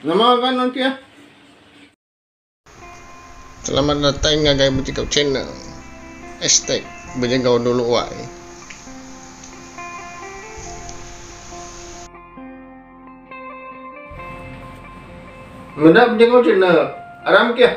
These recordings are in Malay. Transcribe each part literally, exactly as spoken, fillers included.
Nama kan nanti ya. Selamat datang ngagai Bercakap channel. Hashtag berjangkau dulu wai. Mudah berjangkau channel. Aram kia.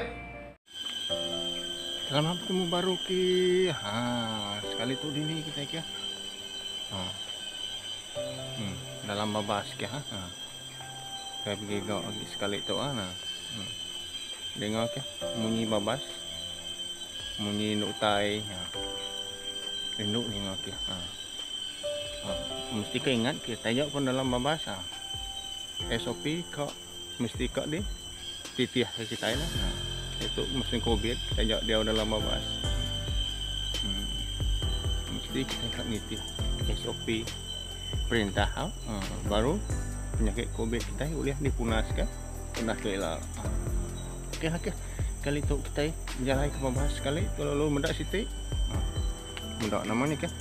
Selamat bertemu baru ki. Ha, sekali tu dini kita kia. Ha. Hmm, dalam babas kia ha. ha. Saya pergi gak lagi sekali tu ah nah. Hmm. Dengar ke bunyi babas. Bunyi nuk tai. Ha. Induk dengar ke. Ha. Ha. Mesti kau ingat ke tajak pun dalam babas ha. S O P kau mesti kau di titiah kita lah. Ha. Itu mesin COVID tajak dia dalam babas. Hmm. Mesti kita kat nitih S O P perintah ha. Ha. Baru penyakit COVID kita boleh dipunaskan. Punah tu ialah. Okey okey. Kali tu kita jalan ke babas sekali tu lalu mendak sitik. Ha. Mendak namanya ke?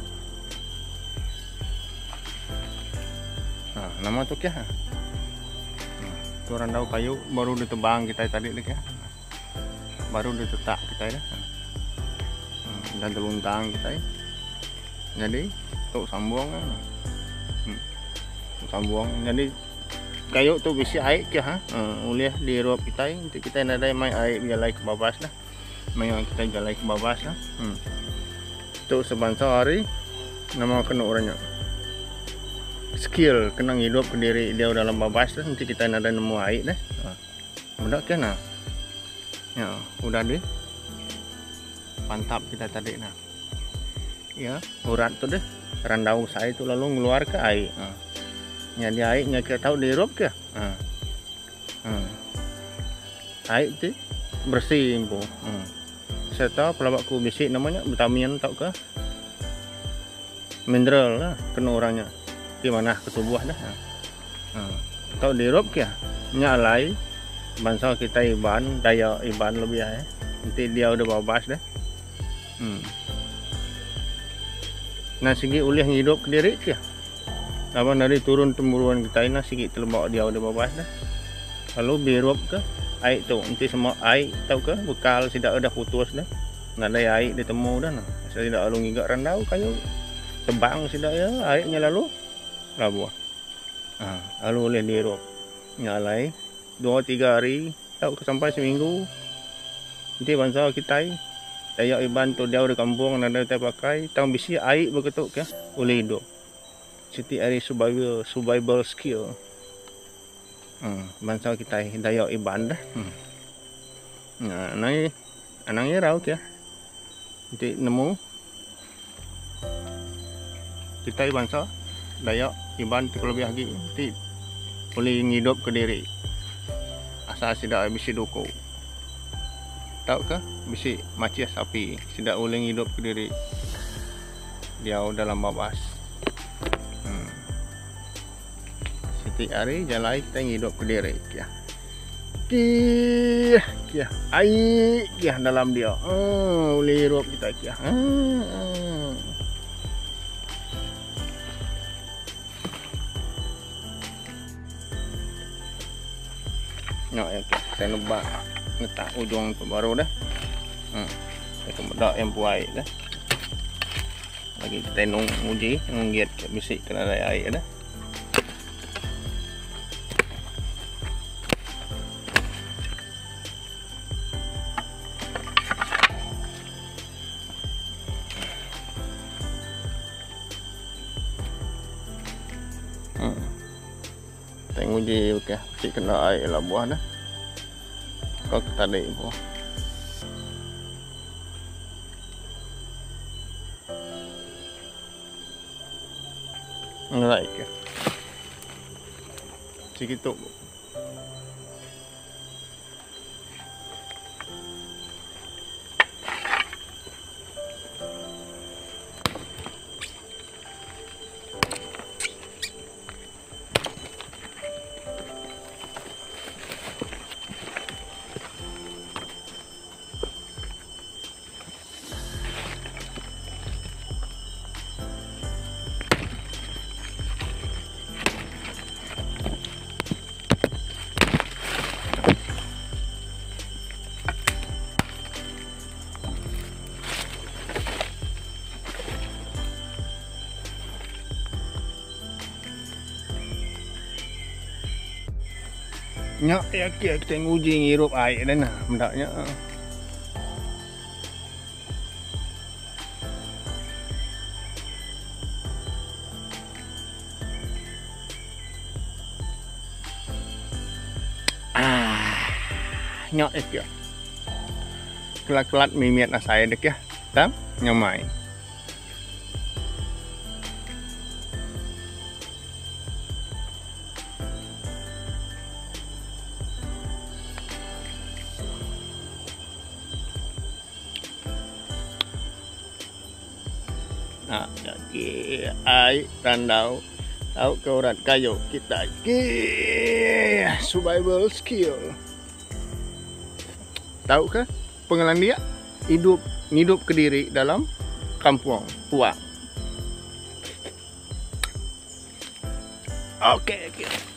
Ha, nama tu ke? Ha. Tu orang tahu kayu baru ditebang kita tadi ni ke? Baru ditetak kita dah. Ha. Dan terluntang kita. Jadi tu sambung kan. Hmm. Sambung jadi kayu tu bisi air ke ha uh, boleh diruap kita nanti kita nak ada mai air jalan ke babas lah mai kita jalan ke babas lah hmm. Tu sebangsa hari nama kena orangnya skill kena hidup ke diri dia dalam babas lah nanti kita nak ada nemu air dah ha. Mudah ke nah ya udah deh mantap kita tadi nah ya urat tu deh randau saya tu lalu ngeluar ke air ha. Jadi airnya kita tahu diruap ke? Ha. Ha. Air tu bersih pun. Ha. Saya tahu pelabakku bisik namanya vitamin tahu ke? Mineral lah kena orangnya. Di mana ketubuh dah. Ha. Ha. Tahu diruap ke? Nyalai bangsa kita iban daya iban lebih ya. Nanti dia udah babas dah. Hmm. Nah segi ulih hidup ke diri ke? Apa dari turun temurun kita ini sikit terlebak dia udah babas dah. Lalu birup ke air tu nanti semua air tahu ke bekal tidak ada putus dah. Nggak ada air ditemu dah nah. Saya tidak lalu ngigak randau kayu tebang tidak ya airnya lalu labuah. Ah, lalu boleh dirup. Nyalai dua tiga hari tahu ke sampai seminggu. Nanti bangsa kita dayak iban tu dia udah kampung ada kita pakai tang bisi air begitu ke boleh hidup. Siti hari survival survival skill. Hmm, bangsa kita dayak iban dah. Hmm. Nah, anang anangnya rauk ya. Nanti nemu kita bangsa dayak iban tu lebih lagi nanti boleh hidup ke diri. Asal tidak bisi doko. Tahu ke? Bisi macis sapi tidak boleh hidup ke diri. Dia dalam babas. Setiap hari jalan kita hidup ke diri kia. Kia, kia, air kia dalam dia. Oh, boleh hidup kita kia. Hmm. Nak ya, kita lebak letak ujung tu baru dah. Hmm. Kita bedak yang buai dah. Lagi kita nung uji, nunggiat bisik kena ada air dah. Tengok je okey, cik kena air lah buah dah. Kau tadi buah. Ngerai ke? Sikit tu. Nyak ya kia kita nguji ngirup air dan nah mendaknya. Ah, nyak ya kia. Kelat-kelat mimiat na saya dek ya, tam nyamai. Nah, jadi ai tandau tahu keurat kayu kita ki survival skill. Tahu ke pengalaman dia hidup hidup kediri dalam kampung Puang. Oke, okay, okay.